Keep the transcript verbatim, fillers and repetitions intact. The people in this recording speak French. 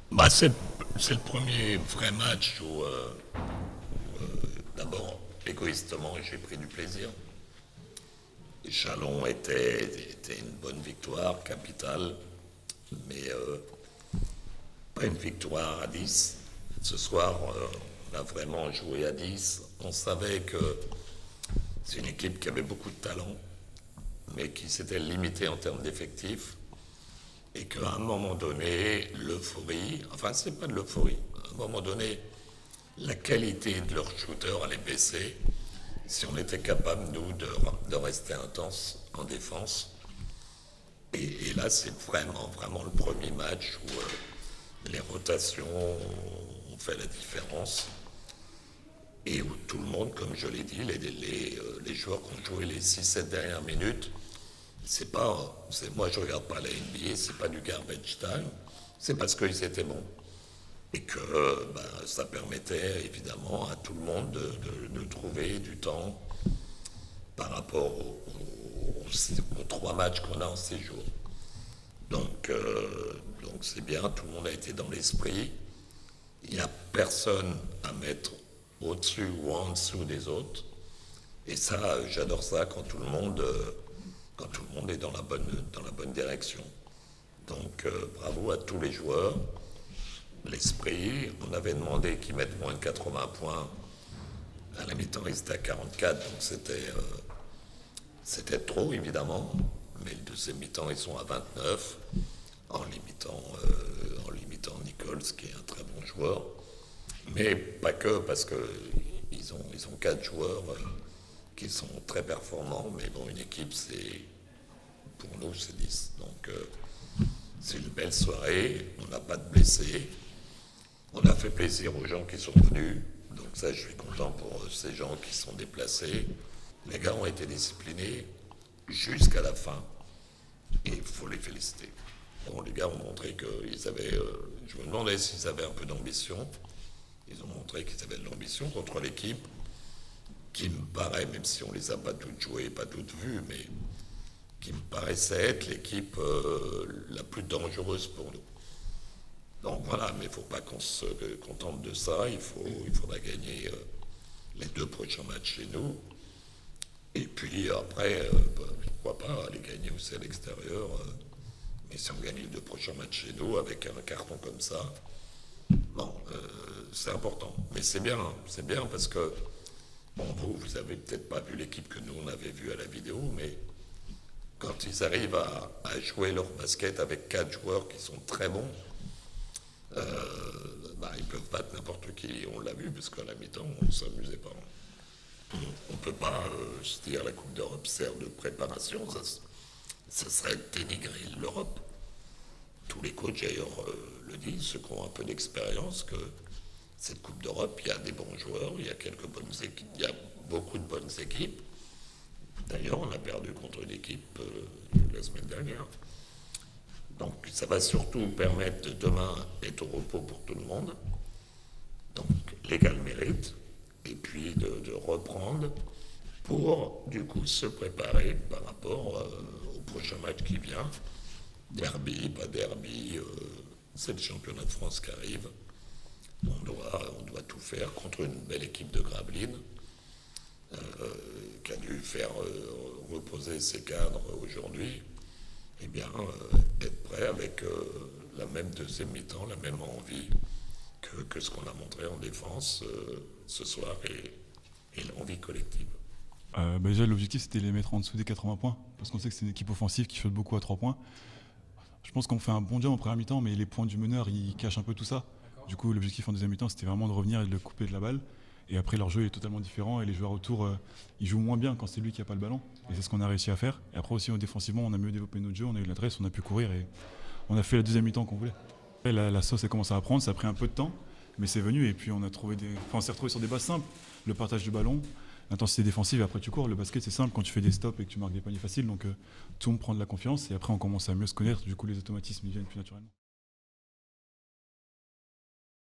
Bah, c'est c'est le premier vrai match où, euh, d'abord, égoïstement, j'ai pris du plaisir. Chalon était, était une bonne victoire, capitale, mais euh, pas une victoire à dix. Ce soir, euh, on a vraiment joué à dix. On savait que c'est une équipe qui avait beaucoup de talent, mais qui s'était limitée en termes d'effectifs. Et qu'à un moment donné, l'euphorie, enfin, c'est pas de l'euphorie, à un moment donné, la qualité de leur shooter allait baisser si on était capable, nous, de, de rester intense en défense. Et, et là, c'est vraiment, vraiment le premier match où euh, les rotations ont fait la différence et où tout le monde, comme je l'ai dit, les, les, euh, les joueurs qui ont joué les six sept dernières minutes, c'est pas, c'est, moi je regarde pas la N B A, c'est pas du garbage time, c'est parce qu'ils étaient bons. Et que ben, ça permettait évidemment à tout le monde de, de, de trouver du temps par rapport aux, aux, aux trois matchs qu'on a en séjour. Donc, euh, donc c'est bien, tout le monde a été dans l'esprit. Il n'y a personne à mettre au-dessus ou en dessous des autres. Et ça, j'adore ça quand tout le monde, quand tout le monde est dans la bonne, dans la bonne direction. Donc, euh, bravo à tous les joueurs. L'esprit, on avait demandé qu'ils mettent moins de quatre-vingts points. À la mi-temps, ils étaient à quarante-quatre, donc c'était, euh, c'était trop, évidemment. Mais le deuxième mi-temps, ils sont à vingt-neuf, en limitant, euh, en limitant Nichols, qui est un très bon joueur. Mais pas que, parce qu'ils ont, ils ont quatre joueurs euh, qui sont très performants. Mais bon, une équipe, c'est, pour nous, c'est dix. Donc, euh, c'est une belle soirée. On n'a pas de blessés. On a fait plaisir aux gens qui sont venus. Donc ça, je suis content pour ces gens qui sont déplacés. Les gars ont été disciplinés jusqu'à la fin. Et il faut les féliciter. Bon, les gars ont montré qu'ils avaient... Euh, je me demandais s'ils avaient un peu d'ambition. Ils ont montré qu'ils avaient de l'ambition contre l'équipe qui me paraît, même si on les a pas toutes jouées, pas toutes vues, mais qui me paraissait être l'équipe euh, la plus dangereuse pour nous. Donc voilà, mais il ne faut pas qu'on se contente de ça, il, faut, il faudra gagner euh, les deux prochains matchs chez nous. Et puis après, euh, bah, pourquoi pas aller gagner aussi à l'extérieur. Euh, mais si on gagne les deux prochains matchs chez nous avec un carton comme ça, bon, euh, c'est important. Mais c'est bien, hein, c'est bien parce que, bon, vous, vous avez peut-être pas vu l'équipe que nous on avait vue à la vidéo, mais quand ils arrivent à, à jouer leur basket avec quatre joueurs qui sont très bons, Euh, bah, ils peuvent battre n'importe qui, on l'a vu, parce qu'à la mi-temps, on ne s'amusait pas. On ne peut pas euh, se dire la Coupe d'Europe sert de préparation, ça, ça serait dénigrer l'Europe. Tous les coachs d'ailleurs euh, le disent, ceux qui ont un peu d'expérience, que cette Coupe d'Europe, il y a des bons joueurs, il y a quelques bonnes équipes, il y a beaucoup de bonnes équipes. D'ailleurs, on a perdu contre une équipe euh, la semaine dernière. Donc ça va surtout permettre de demain d'être au repos pour tout le monde. Donc les gars le méritent. Et puis de, de reprendre pour du coup se préparer par rapport euh, au prochain match qui vient. Derby, pas derby, euh, c'est le championnat de France qui arrive. On doit, on doit tout faire contre une belle équipe de Gravelines euh, qui a dû faire euh, reposer ses cadres aujourd'hui. Eh bien, euh, être prêt avec euh, la même deuxième mi-temps, la même envie que, que ce qu'on a montré en défense euh, ce soir et, et l'envie collective. Euh, bah déjà, l'objectif, c'était les mettre en dessous des quatre-vingts points, parce qu'on sait que c'est une équipe offensive qui shoot beaucoup à trois points. Je pense qu'on fait un bon job en première mi-temps, mais les points du meneur, ils cachent un peu tout ça. Du coup, l'objectif en deuxième mi-temps, c'était vraiment de revenir et de le couper de la balle. Et après, leur jeu est totalement différent et les joueurs autour, euh, ils jouent moins bien quand c'est lui qui n'a pas le ballon. Et c'est ce qu'on a réussi à faire. Et après aussi, défensivement, on a mieux développé notre jeu, on a eu l'adresse, on a pu courir et on a fait la deuxième mi-temps qu'on voulait. Après, la, la sauce a commencé à prendre, ça a pris un peu de temps, mais c'est venu. Et puis on a trouvé des, enfin, on s'est retrouvé sur des bases simples, le partage du ballon, l'intensité défensive. Et après, tu cours. Le basket, c'est simple quand tu fais des stops et que tu marques des paniers faciles. Donc euh, tout le monde prend de la confiance. Et après, on commence à mieux se connaître. Du coup, les automatismes ils viennent plus naturellement.